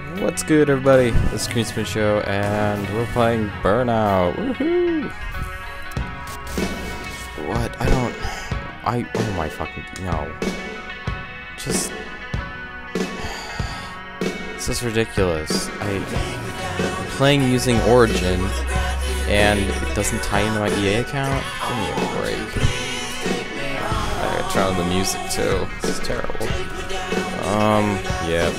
What's good, everybody? This is Greenspan Show, and we're playing Burnout. Woohoo! What? Oh my fucking, no. Just, this is ridiculous. I'm playing using Origin, and it doesn't tie into my EA account? Give me a break. I gotta turn on the music, too. This is terrible. Yeah.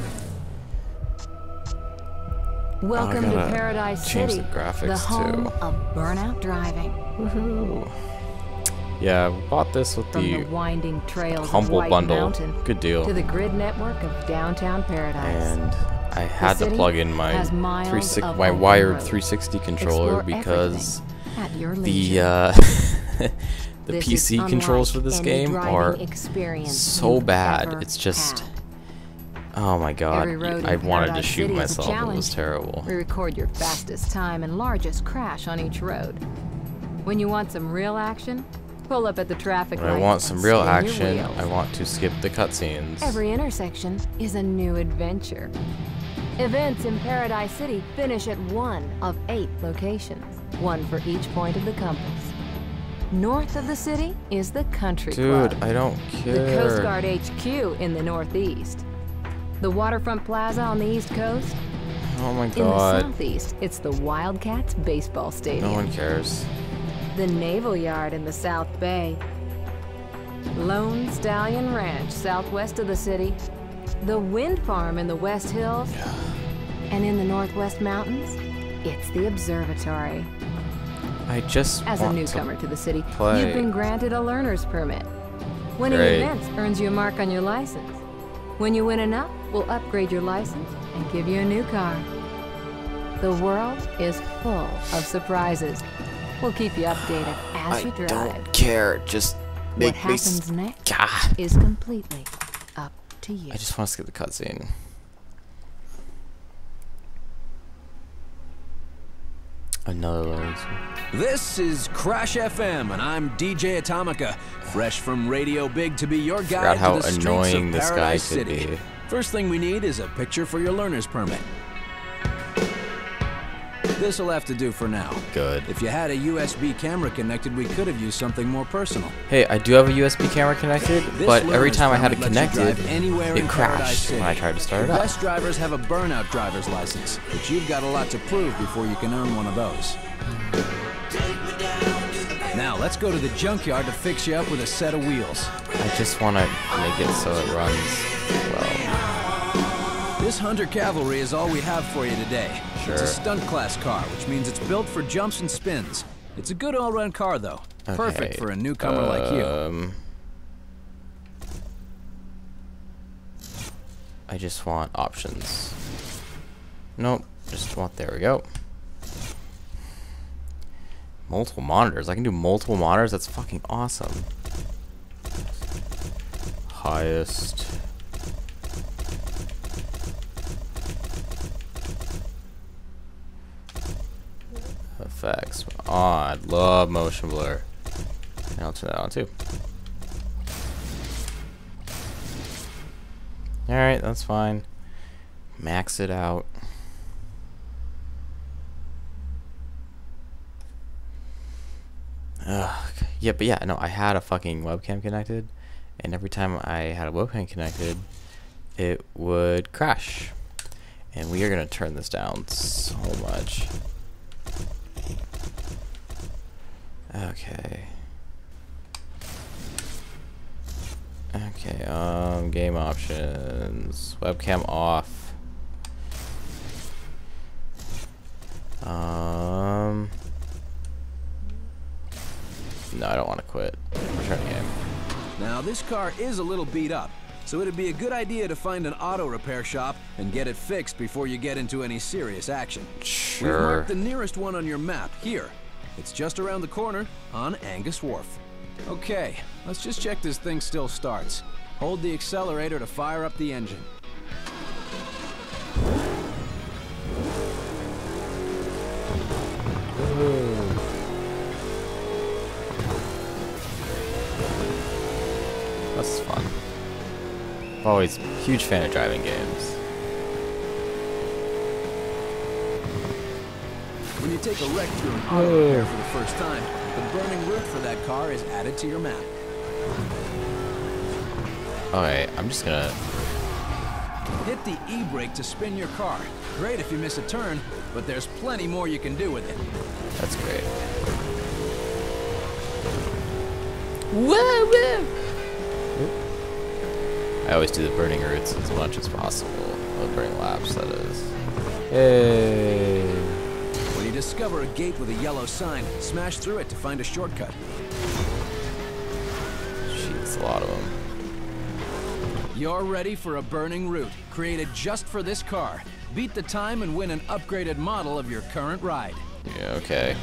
Welcome to Paradise City, the home of burnout driving. Woohoo! Yeah, we bought this with the winding trails Humble of bundle. Mountain Good deal. To the grid network of downtown Paradise. And I had to plug in my wired 360 controller because the PC controls for this game are so bad. It's just, oh my god, I wanted to shoot myself. It was terrible. We record your fastest time and largest crash on each road. When you want some real action, pull up at the traffic light. When I want some real action, I want to skip the cutscenes. Every intersection is a new adventure. Events in Paradise City finish at one of 8 locations, one for each point of the compass. North of the city is the Country Club. Dude, I don't care. The Coast Guard HQ in the northeast. The Waterfront Plaza on the East Coast. Oh my god. In the southeast, it's the Wildcats baseball stadium. No one cares. The Naval Yard in the South Bay. Lone Stallion Ranch southwest of the city. The Wind Farm in the West Hills. And in the Northwest Mountains, it's the Observatory. I just As a newcomer to the city, play. You've been granted a learner's permit. Winning events earns you a mark on your license. When you win enough, we'll upgrade your license and give you a new car. The world is full of surprises. We'll keep you updated as you drive. I don't care. Just make what happens next is completely up to you. I just want to skip the cutscene. Another load. This is Crash FM, and I'm DJ Atomica, fresh from Radio Big to be your guide to the streets of Paradise City. First thing we need is a picture for your learner's permit. This'll have to do for now. Good. If you had a USB camera connected, we could have used something more personal. Hey, I do have a USB camera connected, but every time I had it connected, it crashed when I tried to start it up. Best drivers have a burnout driver's license, but you've got a lot to prove before you can earn one of those. Now, let's go to the junkyard to fix you up with a set of wheels. I just want to make it so it runs well. This Hunter Cavalry is all we have for you today. Sure. It's a stunt class car, which means it's built for jumps and spins. It's a good all-round car, though. Okay. Perfect for a newcomer like you. I just want options. Nope. Just want, there we go. Multiple monitors. I can do multiple monitors. That's fucking awesome. Highest. Effects. Oh, I love motion blur. And I'll turn that on too. Alright, that's fine. Max it out. Yeah, but yeah, no, I had a fucking webcam connected, and every time I had a webcam connected, it would crash. And we are gonna turn this down so much. Okay. Okay, game options. Webcam off. No, I don't want to quit. Return the game. Now, this car is a little beat up, so it'd be a good idea to find an auto repair shop and get it fixed before you get into any serious action. Sure. We've marked the nearest one on your map, here. It's just around the corner on Angus Wharf. Okay, let's just check this thing still starts. Hold the accelerator to fire up the engine. This is fun. I'm always a huge fan of driving games. you take a wreck through an auto repair for the first time, the burning route for that car is added to your map. Alright, I'm just gonna... Hit the E-brake to spin your car. Great if you miss a turn, but there's plenty more you can do with it. That's great. Whoa, whoa. I always do the burning routes as much as possible. Or burning laps, that is. Hey. When you discover a gate with a yellow sign, smash through it to find a shortcut. Jeez, a lot of them. You're ready for a burning route, created just for this car. Beat the time and win an upgraded model of your current ride. Yeah, okay.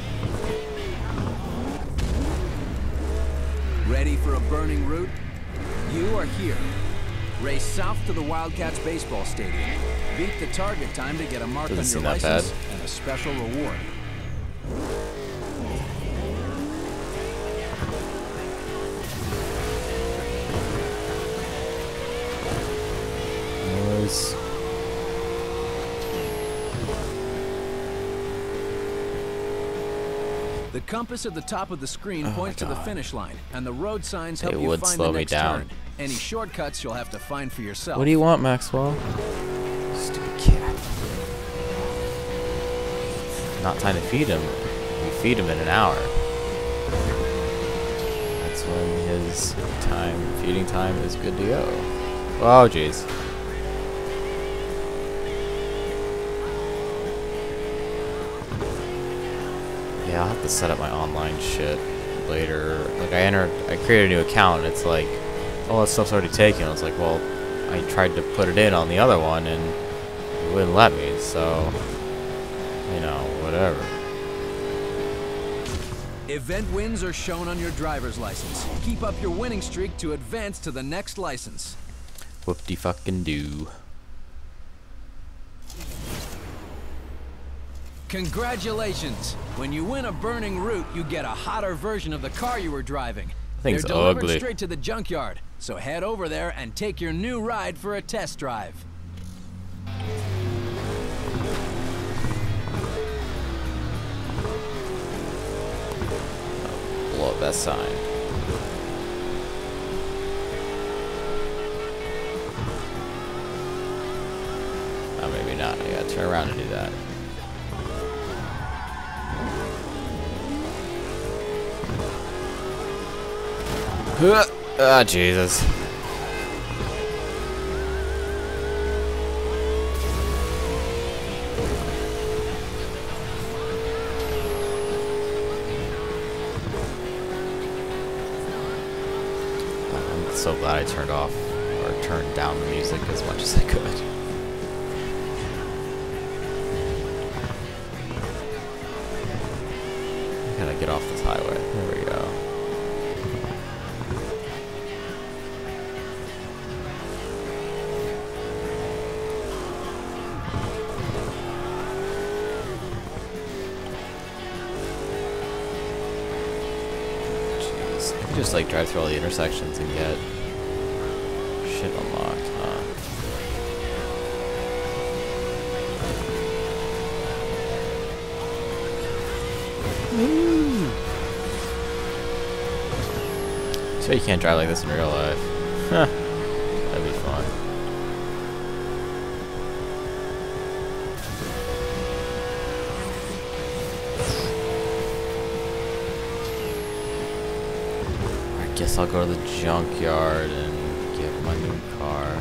Ready for a burning route? You are here. Race south to the Wildcats baseball stadium. Beat the target time to get a mark on your license and a special reward. Nice. The compass at the top of the screen points to the finish line, and the road signs help you find slow the next me down. turn. Any shortcuts you'll have to find for yourself. What do you want, Maxwell? Stupid cat. Not time to feed him. You feed him in an hour. That's when his feeding time is good to go. Oh, jeez. Yeah, I'll have to set up my online shit later. Like I created a new account and it's like, all that stuff's already taken. I was like, well, I tried to put it in on the other one and it wouldn't let me, so, you know, whatever. Event wins are shown on your driver's license. Keep up your winning streak to advance to the next license. Whoop-de-fucking-do. Congratulations! When you win a burning route, you get a hotter version of the car you were driving. Thing's They're delivered ugly. straight to the junkyard, so head over there and take your new ride for a test drive. Blow up that sign. Oh, maybe not. I gotta turn around and do that. Ah, Jesus. I'm so glad I turned off or turned down the music as much as I could. I gotta get off this highway. There we go. Just like drive through all the intersections and get shit unlocked, huh? So you can't drive like this in real life. Huh. That'd be fun. Guess I'll go to the junkyard and get my new car.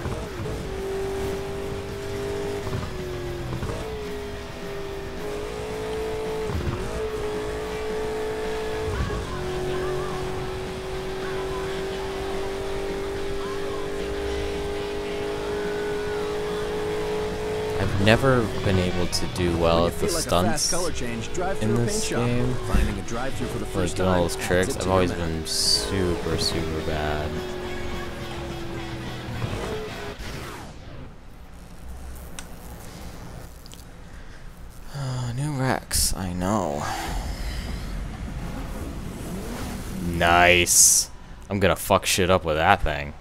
I've never been able to do well at the stunts in this game. Finding a drive-through for the first Doing all time those tricks, adds it I've to always your map. been super, super bad. New Rex, I know. Nice. I'm gonna fuck shit up with that thing.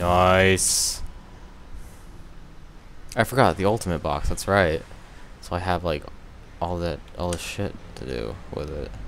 Nice. I forgot the ultimate box. That's right. So I have like all this shit to do with it.